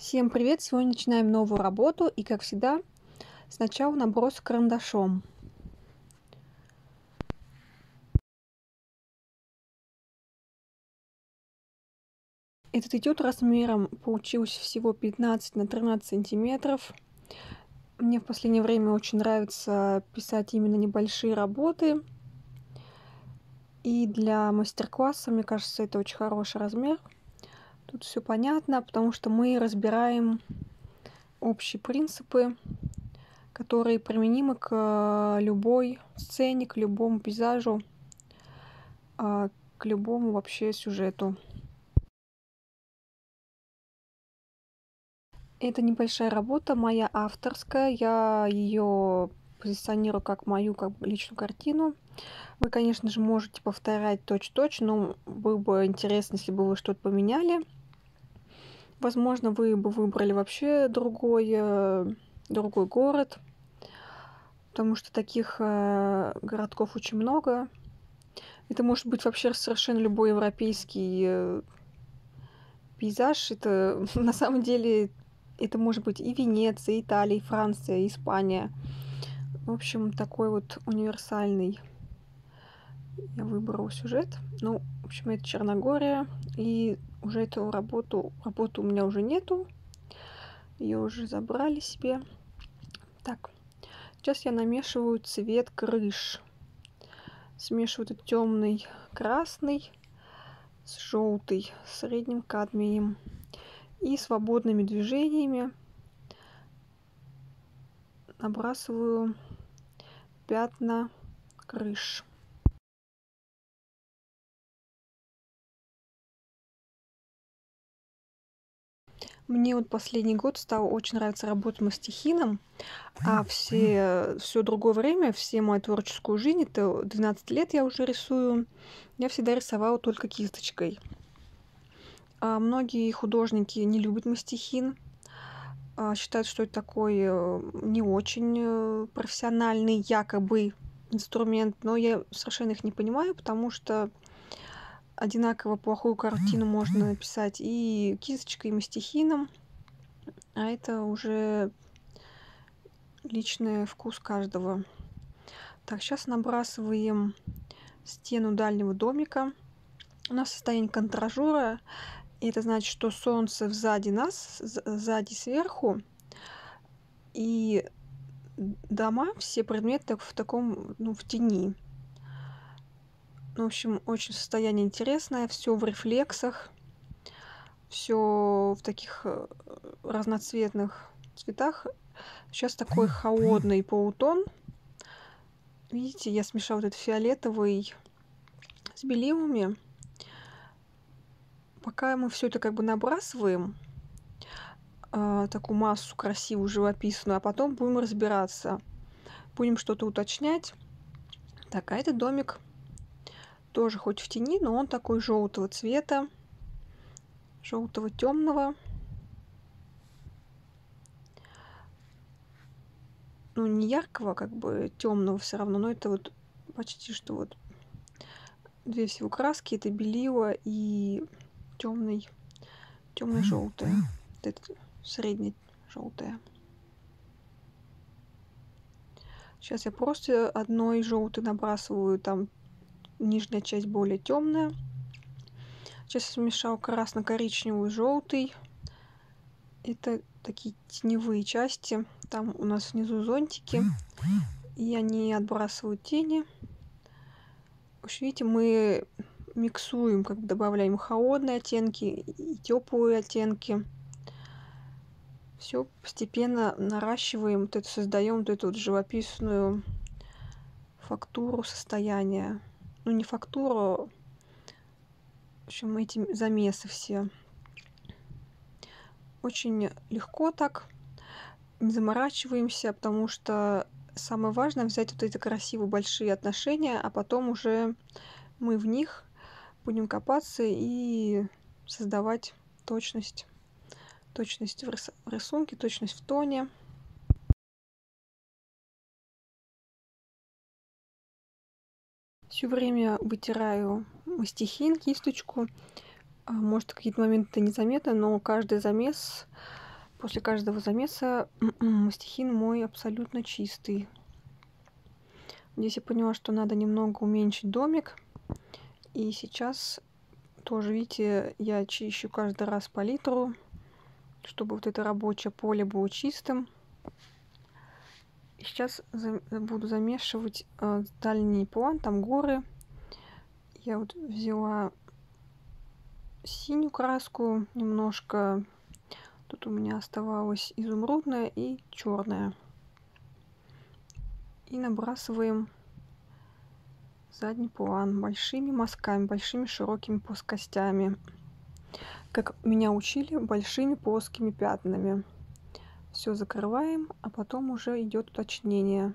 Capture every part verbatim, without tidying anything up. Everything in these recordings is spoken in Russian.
Всем привет! Сегодня начинаем новую работу, и, как всегда, сначала наброс карандашом. Этот этюд размером получился всего пятнадцать на тринадцать сантиметров. Мне в последнее время очень нравится писать именно небольшие работы. И для мастер-класса, мне кажется, это очень хороший размер. Тут все понятно, потому что мы разбираем общие принципы, которые применимы к любой сцене, к любому пейзажу, к любому вообще сюжету. Это небольшая работа, моя авторская. Я ее позиционирую как мою как бы личную картину. Вы, конечно же, можете повторять точь-в-точь, но было бы интересно, если бы вы что-то поменяли. Возможно, вы бы выбрали вообще другой, другой город, потому что таких городков очень много. Это может быть вообще совершенно любой европейский пейзаж. Это на самом деле это может быть и Венеция, и Италия, и Франция, и Испания. В общем, такой вот универсальный я выбрала сюжет. Ну, в общем, это Черногория. И уже эту работу, работы у меня уже нету. Ее уже забрали себе. Так, сейчас я намешиваю цвет крыш. Смешиваю этот темный красный с желтый, средним кадмием. И свободными движениями набрасываю пятна крыш. Мне вот последний год стало очень нравиться работать мастихином, а все, все другое время, все мою творческую жизнь, это двенадцать лет я уже рисую, я всегда рисовала только кисточкой. А многие художники не любят мастихин, считают, что это такой не очень профессиональный якобы инструмент, но я совершенно их не понимаю, потому что одинаково плохую картину можно написать и кисточкой, и мастихином, а это уже личный вкус каждого. Так, сейчас набрасываем стену дальнего домика. У нас состояние контражура. И это значит, что солнце сзади нас, сзади сверху. И дома, все предметы в таком, ну, в тени. Ну, в общем, очень состояние интересное. Все в рефлексах. Все в таких разноцветных цветах. Сейчас такой холодный полутон. Видите, я смешала вот этот фиолетовый с белилами. Пока мы все это как бы набрасываем, э, такую массу красивую, живописную, а потом будем разбираться. Будем что-то уточнять. Так, а этот домик тоже хоть в тени, но он такой желтого цвета. Желтого темного. Ну, не яркого, как бы темного все равно, но это вот почти что вот две всего краски. Это белила и темный, темно-желтое. Вот это средне желтое. Сейчас я просто одной желтой набрасываю, там нижняя часть более темная. Сейчас я смешал красно-коричневый и желтый. Это такие теневые части. Там у нас внизу зонтики, и они отбрасывают тени. В общем, видите, мы миксуем, как бы добавляем холодные оттенки и теплые оттенки. Все постепенно наращиваем, вот это создаем вот эту вот живописную фактуру состояния. Ну, не фактуру, в общем, эти замесы все. Очень легко так, не заморачиваемся, потому что самое важное взять вот эти красивые большие отношения, а потом уже мы в них будем копаться и создавать точность. Точность в рисунке, точность в тоне. Все время вытираю мастихин, кисточку. Может, в какие-то моменты незаметно, но каждый замес После каждого замеса мастихин мой абсолютно чистый. Здесь я поняла, что надо немного уменьшить домик. И сейчас тоже, видите, я чищу каждый раз по литру, чтобы вот это рабочее поле было чистым. И сейчас за буду замешивать э, дальний план, там горы. Я вот взяла синюю краску немножко. Тут у меня оставалась изумрудная и черная. И набрасываем задний план большими мазками, большими широкими плоскостями. Как меня учили, большими плоскими пятнами. Все закрываем, а потом уже идет уточнение.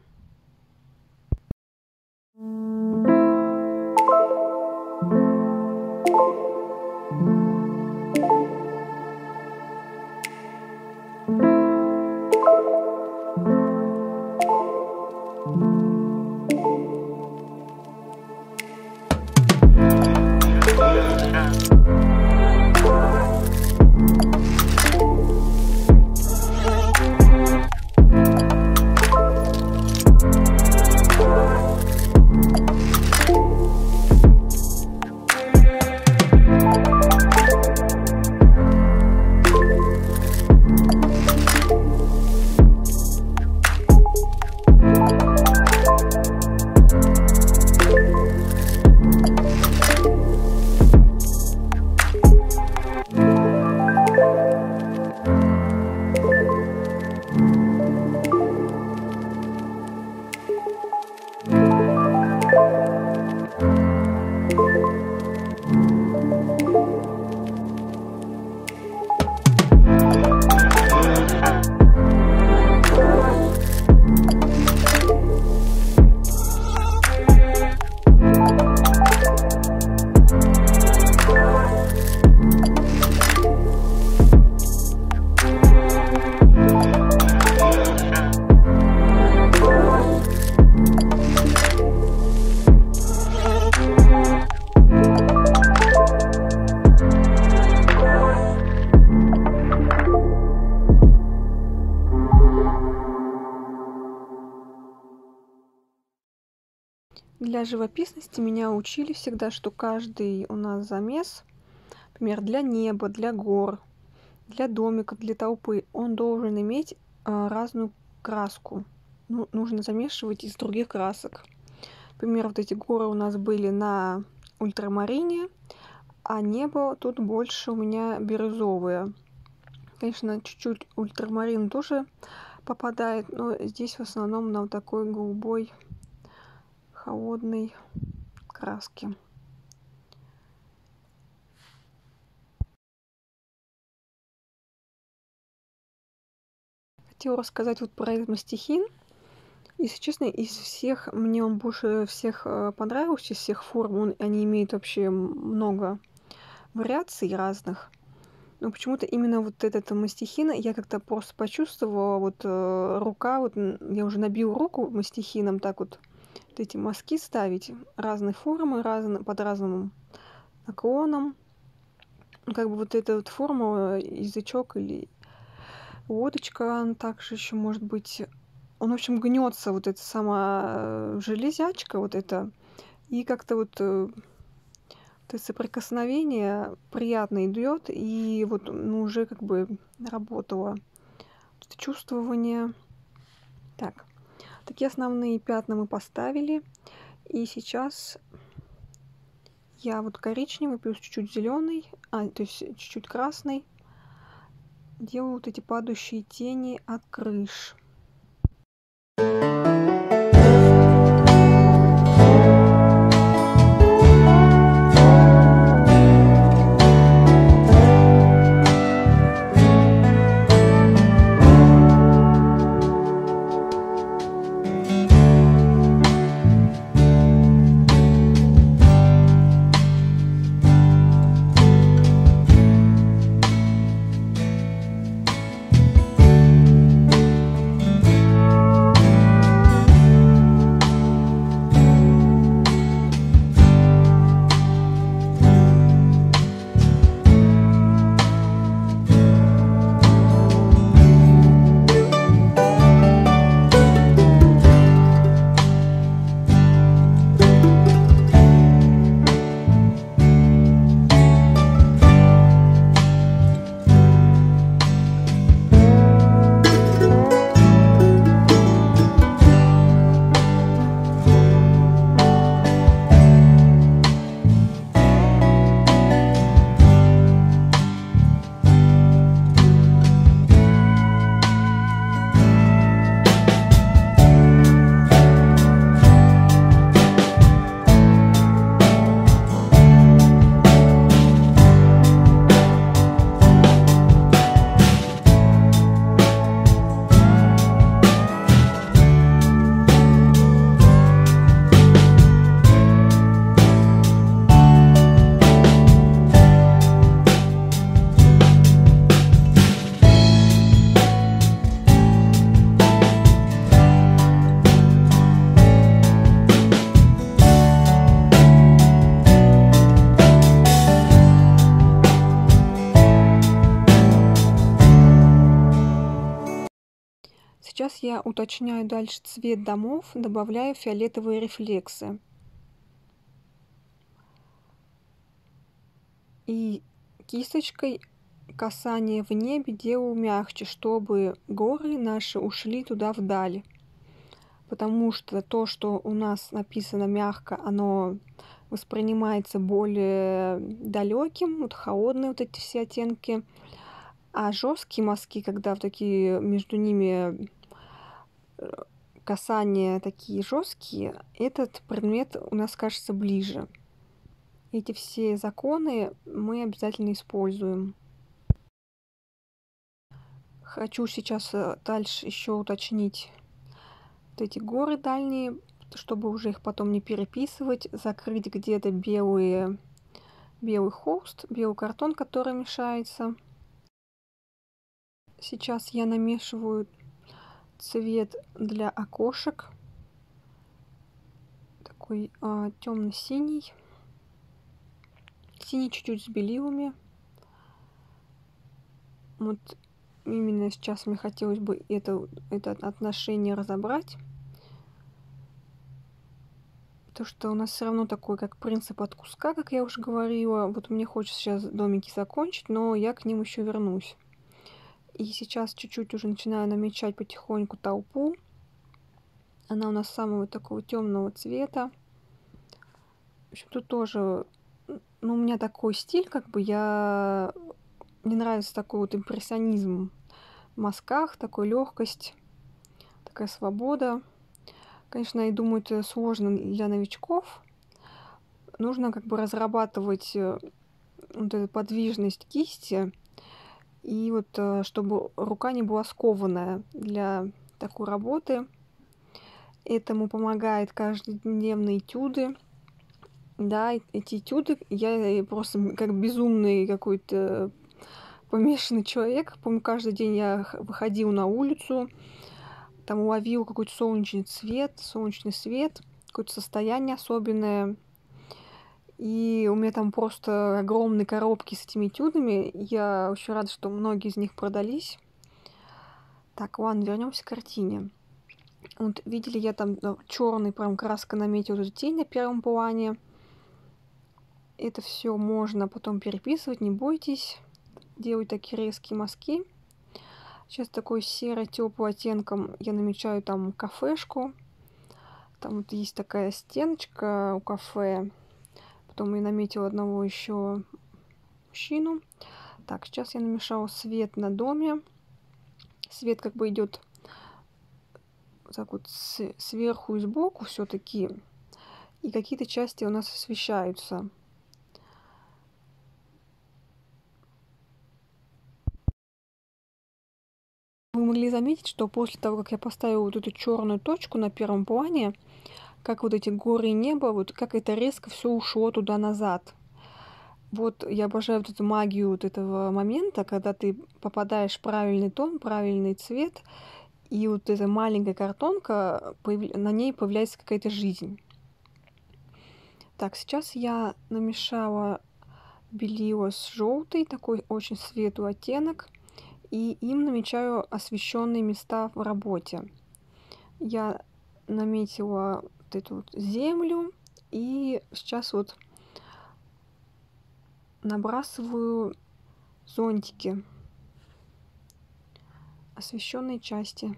Для живописности меня учили всегда, что каждый у нас замес, например, для неба, для гор, для домика, для толпы, он должен иметь э, разную краску. Ну, нужно замешивать из других красок. Например, вот эти горы у нас были на ультрамарине, а небо тут больше у меня бирюзовое. Конечно, чуть-чуть ультрамарин тоже попадает, но здесь в основном на вот такой голубой холодной краски. Хотела рассказать вот про этот мастихин. Если честно, из всех, мне он больше всех понравился, из всех форм. Он, они имеют вообще много вариаций разных. Но почему-то именно вот этот мастихин я как-то просто почувствовала, вот э, рука, вот я уже набила руку мастихином, так вот, вот эти мазки ставить, разные формы, разные, под разным наклоном. Как бы вот эта вот форма, язычок или лодочка, он также еще может быть, он, в общем, гнется, вот эта сама железячка, вот это, и как-то вот, вот это соприкосновение приятно идет, и вот ну, уже как бы работало это чувствование. Так, такие основные пятна мы поставили, и сейчас я вот коричневый плюс чуть-чуть зеленый, а, то есть чуть-чуть красный, делаю вот эти падающие тени от крыш. сейчас я уточняю дальше цвет домов, добавляю фиолетовые рефлексы. И кисточкой касание в небе делаю мягче, чтобы горы наши ушли туда вдаль. Потому что то, что у нас написано мягко, оно воспринимается более далеким, вот холодные вот эти все оттенки. А жесткие мазки, когда в такие между ними касания такие жесткие, этот предмет у нас кажется ближе. Эти все законы мы обязательно используем. Хочу сейчас дальше еще уточнить вот эти горы дальние, чтобы уже их потом не переписывать, закрыть где-то белые, белый холст, белый картон, который мешается. Сейчас я намешиваю цвет для окошек, такой а, темно-синий, синий чуть-чуть с белилами. Вот именно сейчас мне хотелось бы это, это отношение разобрать, потому что у нас все равно такой как принцип от куска, как я уже говорила. Вот мне хочется сейчас домики закончить, но я к ним еще вернусь. И сейчас чуть-чуть уже начинаю намечать потихоньку толпу. Она у нас самого такого темного цвета. В общем, тут тоже, ну, у меня такой стиль, как бы я... Мне нравится такой вот импрессионизм в мазках, такая легкость, такая свобода. Конечно, я думаю, это сложно для новичков. Нужно как бы разрабатывать вот эту подвижность кисти. И вот чтобы рука не была скованная для такой работы. Этому помогает каждодневные этюды. Да, эти этюды я просто как безумный какой-то помешанный человек. Помню, каждый день я выходила на улицу, там уловила какой-то солнечный цвет, солнечный свет, какое-то состояние особенное. И у меня там просто огромные коробки с этими этюдами. Я очень рада, что многие из них продались. Так, ладно, вернемся к картине. Вот видели, я там черный прям краской наметила эту тень на первом плане. Это все можно потом переписывать, не бойтесь. Делать такие резкие мазки. Сейчас такой серо-теплым оттенком я намечаю там кафешку. Там вот есть такая стеночка у кафе. Потом я наметила одного еще мужчину. Так, сейчас я намешала свет на доме. Свет как бы идет так вот сверху и сбоку все-таки. И какие-то части у нас освещаются. Вы могли заметить, что после того, как я поставила вот эту черную точку на первом плане, как вот эти горы и небо, вот как это резко все ушло туда назад. Вот я обожаю вот эту магию вот этого момента, когда ты попадаешь в правильный тон, правильный цвет, и вот эта маленькая картонка, на ней появляется какая-то жизнь. Так, сейчас я намешала белила с желтой, такой очень светлый оттенок. И им намечаю освещенные места в работе. Я наметила вот эту вот землю и сейчас вот набрасываю зонтики, освещенные части.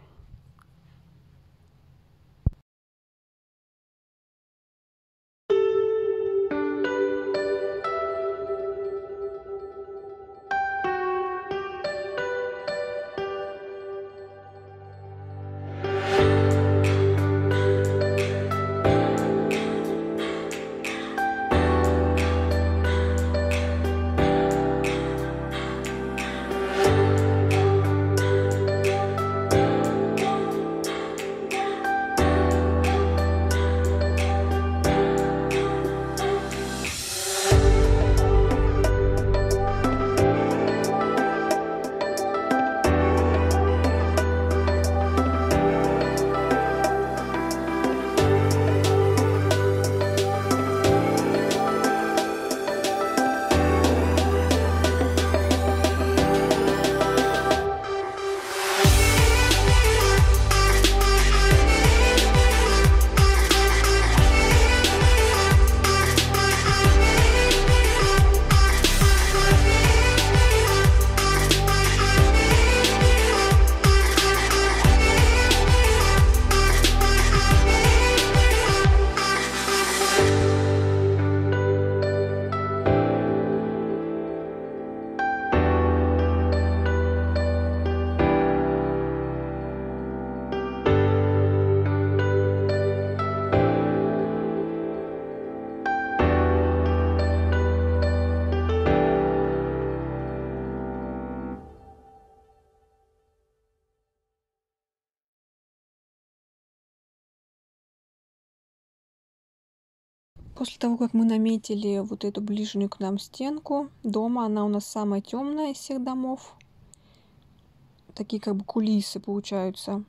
После того, как мы наметили вот эту ближнюю к нам стенку дома, она у нас самая темная из всех домов. Такие как бы кулисы получаются.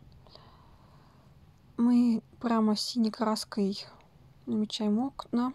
Мы прямо синей краской намечаем окна.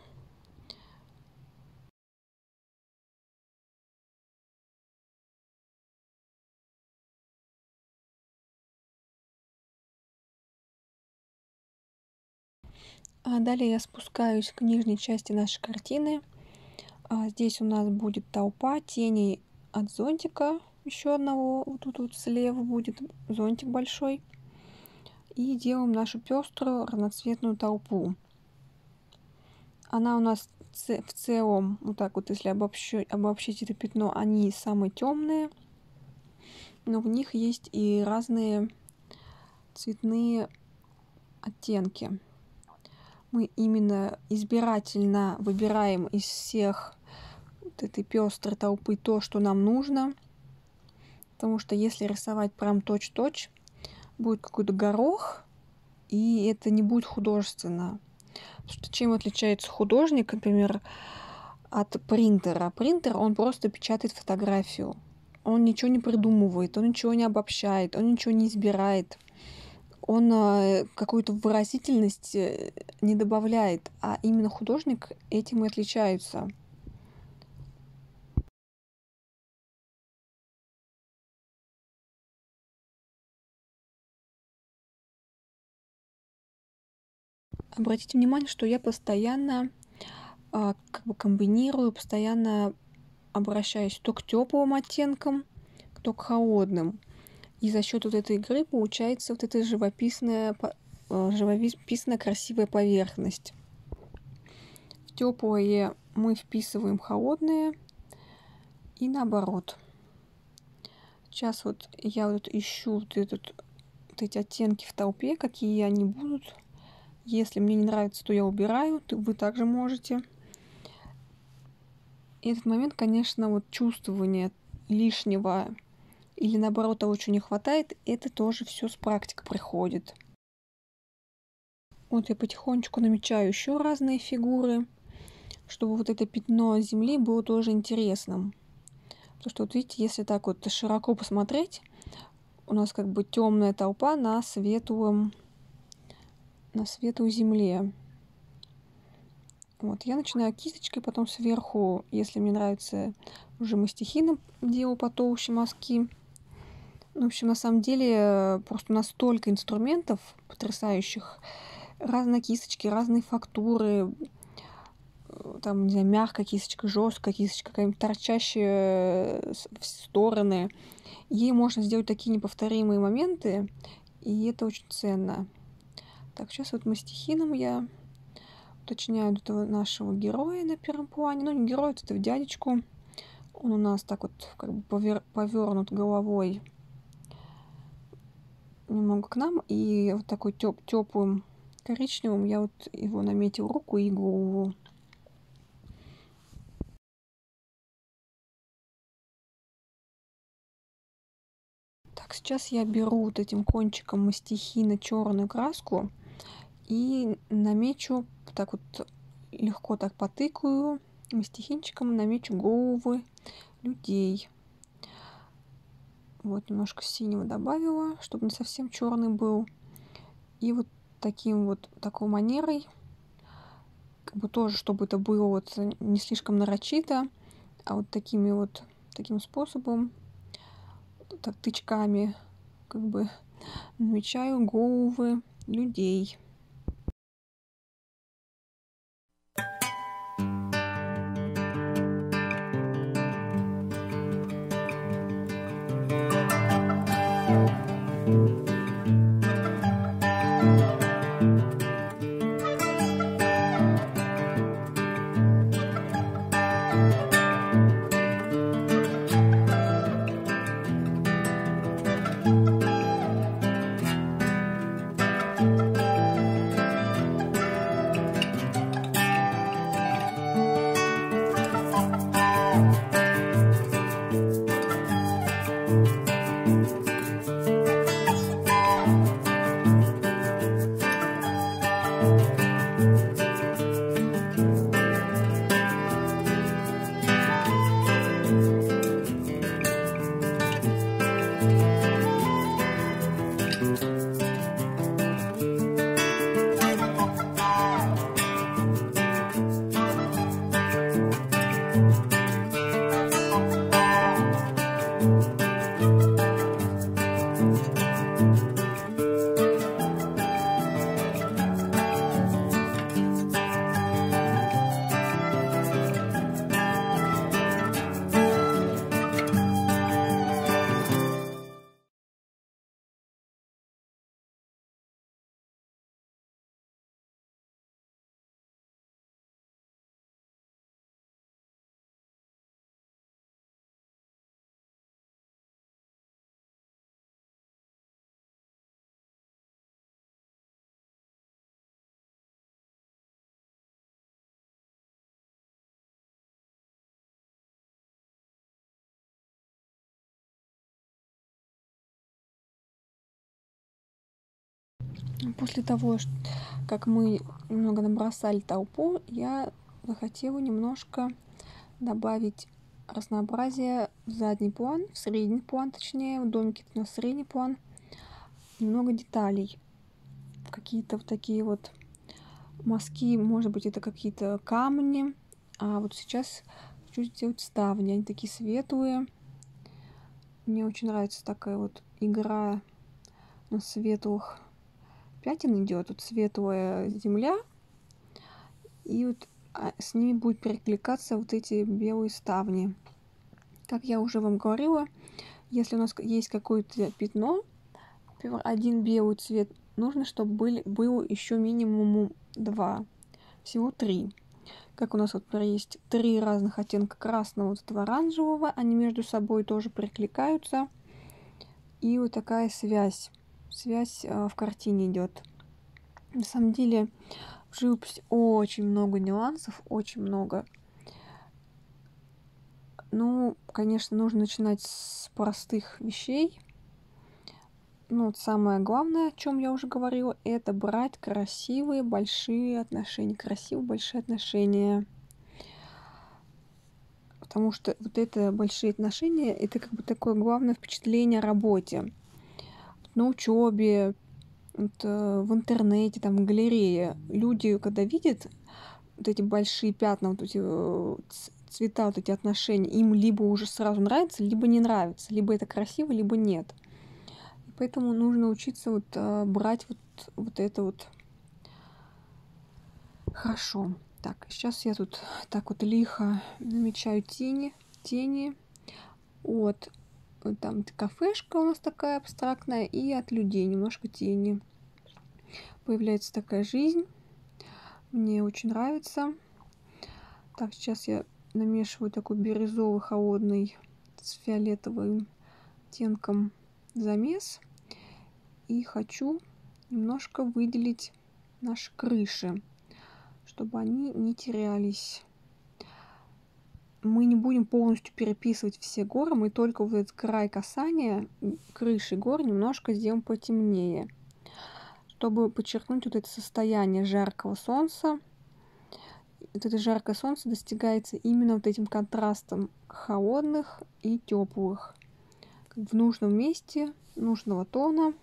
А далее я спускаюсь к нижней части нашей картины. А здесь у нас будет толпа теней от зонтика. Еще одного. Вот тут вот слева будет зонтик большой. И делаем нашу пеструю разноцветную толпу. Она у нас в целом, вот так вот, если обобщить, обобщить это пятно, они самые темные. Но в них есть и разные цветные оттенки. Мы именно избирательно выбираем из всех вот этой пестрой толпы то, что нам нужно. Потому что если рисовать прям точь-точь, будет какой-то горох, и это не будет художественно. Потому что чем отличается художник, например, от принтера? Принтер, он просто печатает фотографию. Он ничего не придумывает, он ничего не обобщает, он ничего не избирает. Он э, какую-то выразительность не добавляет, а именно художник этим и отличается. Обратите внимание, что я постоянно э, как бы комбинирую, постоянно обращаюсь то к теплым оттенкам, то к холодным. И за счет вот этой игры получается вот эта живописная, живописная красивая поверхность. В теплое мы вписываем холодное и наоборот. Сейчас вот я вот ищу вот, этот, вот эти оттенки в толпе, какие они будут. Если мне не нравится, то я убираю, вы также можете. И этот момент, конечно, вот чувствование лишнего или наоборот того, чего не хватает, это тоже все с практикой приходит. Вот я потихонечку намечаю еще разные фигуры, чтобы вот это пятно земли было тоже интересным. Потому что вот видите, если так вот широко посмотреть, у нас как бы темная толпа на светлом, на светлой земле. Вот я начинаю кисточкой, потом сверху, если мне нравится, уже мастихином делаю потолще мазки. В общем, на самом деле, просто настолько инструментов потрясающих. Разные кисточки, разные фактуры. Там, не знаю, мягкая кисточка, жесткая кисточка, какая-нибудь торчащая в стороны. Ей можно сделать такие неповторимые моменты, и это очень ценно. Так, сейчас вот мастихином я уточняю этого нашего героя на первом плане. Ну, не герой, это дядечку. Он у нас так вот как бы повер... повернут головой немного к нам, и вот такой теп теплым коричневым я вот его наметил руку и голову. Так, сейчас я беру вот этим кончиком мастихина черную краску и намечу, так вот легко так потыкаю мастихинчиком, намечу головы людей. Вот немножко синего добавила, чтобы не совсем черный был. И вот таким вот такой манерой, как бы тоже, чтобы это было вот не слишком нарочито, а вот такими вот таким способом, так тычками, как бы намечаю головы людей. После того, ш- как мы немного набросали толпу, я захотела немножко добавить разнообразие в задний план, в средний план, точнее, в домике на средний план, немного деталей. Какие-то вот такие вот мазки, может быть, это какие-то камни. А вот сейчас хочу сделать ставни. Они такие светлые. Мне очень нравится такая вот игра на светлых пятен идет. Тут светлая земля. И вот а, с ними будет перекликаться вот эти белые ставни. Как я уже вам говорила, если у нас есть какое-то пятно, например, один белый цвет, нужно, чтобы были, было еще минимум два, всего три. Как у нас вот, например, есть три разных оттенка красного, вот этого оранжевого, они между собой тоже перекликаются. И вот такая связь, связь э, в картине идет. На самом деле в живописи очень много нюансов, очень много. Ну, конечно, нужно начинать с простых вещей. Ну, вот самое главное, о чем я уже говорила, это брать красивые большие отношения. Красивые большие отношения. Потому что вот это большие отношения, это как бы такое главное впечатление о работе. На учебе, вот, э, в интернете, там, в галерее. Люди, когда видят вот эти большие пятна, вот эти э, ц- цвета, вот эти отношения, им либо уже сразу нравится, либо не нравится. Либо это красиво, либо нет. И поэтому нужно учиться вот э, брать вот, вот это вот хорошо. Так, сейчас я тут так вот лихо намечаю тени, тени от вот там кафешка у нас такая абстрактная, и от людей немножко тени. Появляется такая жизнь. Мне очень нравится. Так, сейчас я намешиваю такой бирюзовый холодный с фиолетовым оттенком замес. И хочу немножко выделить наши крыши, чтобы они не терялись. Мы не будем полностью переписывать все горы, мы только вот этот край касания крыши гор немножко сделаем потемнее, чтобы подчеркнуть вот это состояние жаркого солнца. Вот это жаркое солнце достигается именно вот этим контрастом холодных и теплых в нужном месте, нужного тона.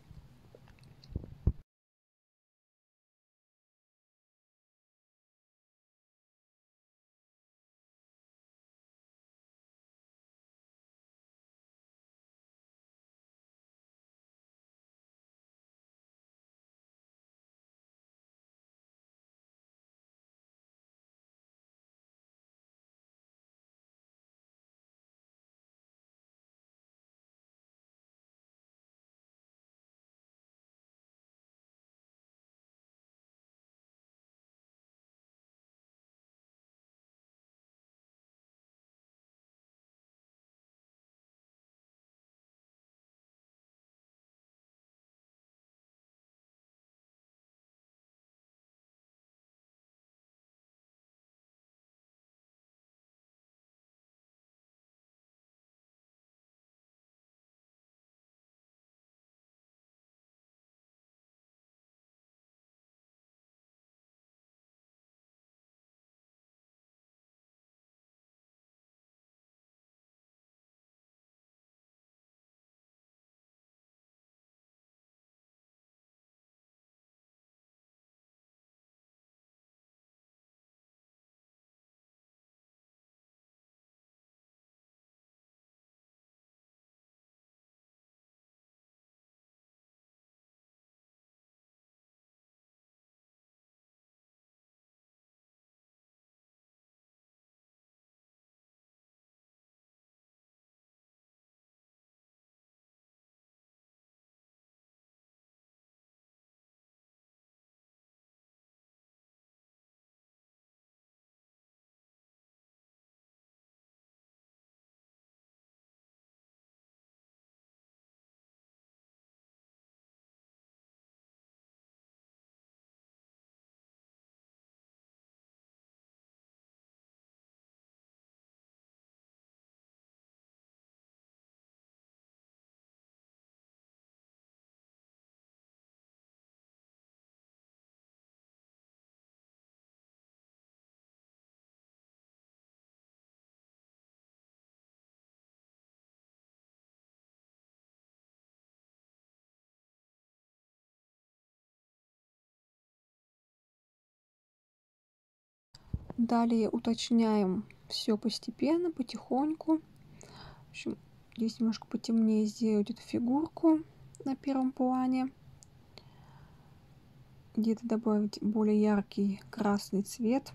Далее уточняем все постепенно, потихоньку. В общем, здесь немножко потемнее сделать эту фигурку на первом плане. Где-то добавить более яркий красный цвет.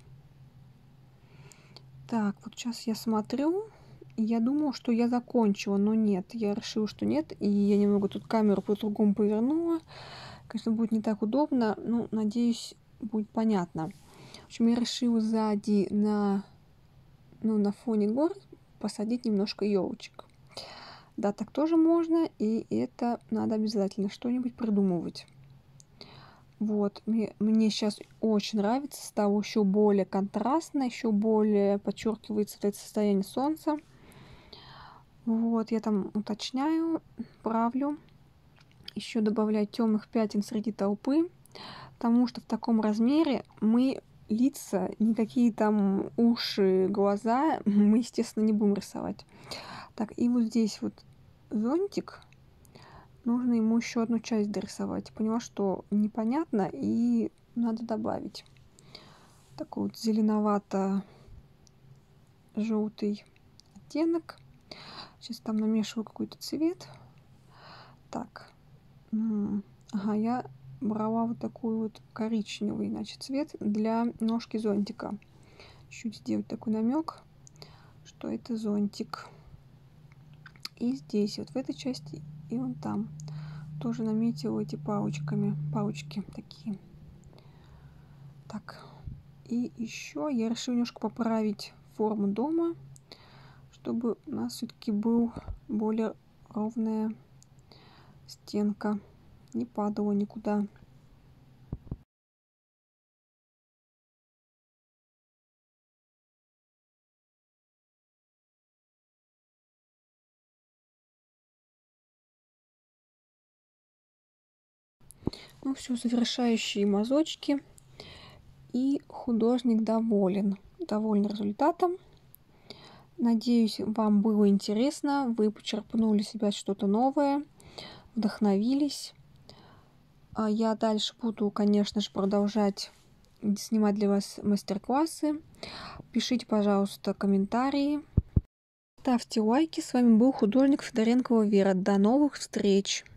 Так, вот сейчас я смотрю. Я думала, что я закончила, но нет. Я решила, что нет. И я немного тут камеру по-другому повернула. Конечно, будет не так удобно. Ну, надеюсь, будет понятно. В общем, я решила сзади на, ну, на фоне гор посадить немножко елочек. Да, так тоже можно. И это надо обязательно что-нибудь придумывать. Вот, мне, мне сейчас очень нравится, стало еще более контрастно, еще более подчеркивается вот это состояние солнца. Вот, я там уточняю, правлю, еще добавляю темных пятен среди толпы, потому что в таком размере мы лица, никакие там уши, глаза мы, естественно, не будем рисовать. Так, и вот здесь вот зонтик. Нужно ему еще одну часть дорисовать. Поняла, что непонятно, и надо добавить такой вот зеленовато-желтый оттенок. Сейчас там намешиваю какой-то цвет. Так, ага, я брала вот такой вот коричневый, значит, цвет для ножки зонтика. Чуть сделать такой намек, что это зонтик. И здесь, вот в этой части, и вон там. Тоже наметила эти палочками, палочки такие. Так, и еще я решила немножко поправить форму дома, чтобы у нас все-таки был более ровная стенка, не падала никуда. Ну все, завершающие мазочки. И художник доволен. Доволен результатом. Надеюсь, вам было интересно. Вы почерпнули себя что-то новое. Вдохновились. А я дальше буду, конечно же, продолжать снимать для вас мастер-классы. Пишите, пожалуйста, комментарии. Ставьте лайки. С вами был художник Федоренкова Вера. До новых встреч!